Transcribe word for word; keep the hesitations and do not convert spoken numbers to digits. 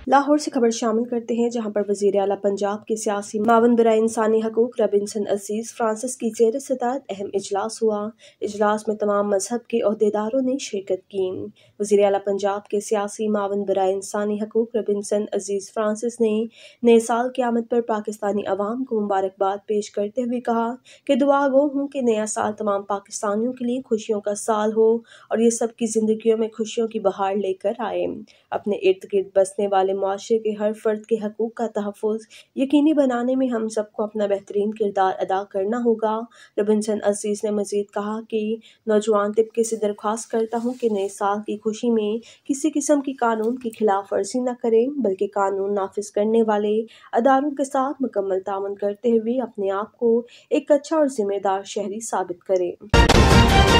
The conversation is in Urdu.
لاہور سے خبر شامل کرتے ہیں، جہاں پر وزیر اعلیٰ پنجاب کے سیاسی معاون برائے انسانی حقوق رابنسن عزیز فرانسس کی زیر صدارت اہم اجلاس ہوا۔ اجلاس میں تمام مذہب کے عہدیداروں نے شرکت کی۔ وزیر اعلیٰ پنجاب کے سیاسی معاون برائے انسانی حقوق رابنسن عزیز فرانسس نے نئے سال کی آمد پر پاکستانی عوام کو مبارکباد پیش کرتے ہوئے کہا کہ دعا گو ہوں کہ نیا سال تمام پاکستانیوں کے لیے خوشیوں کا سال ہو اور یہ سب کی زندگیوں میں خوشیوں کی بہار لے کر آئے۔ اپنے ارد گرد بسنے والے معاشرے کے ہر فرد کے حقوق کا تحفظ یقینی بنانے میں ہم سب کو اپنا بہترین کردار ادا کرنا ہوگا۔ رابنسن عزیز نے مزید کہا کہ نوجوان طبقے سے درخواست کرتا ہوں کہ نئے سال کی خوشی میں کسی قسم کی قانون کی خلاف ورزی نہ کریں، بلکہ قانون نافذ کرنے والے اداروں کے ساتھ مکمل تعاون کرتے ہوئے اپنے آپ کو ایک اچھا اور ذمہ دار شہری ثابت کریں۔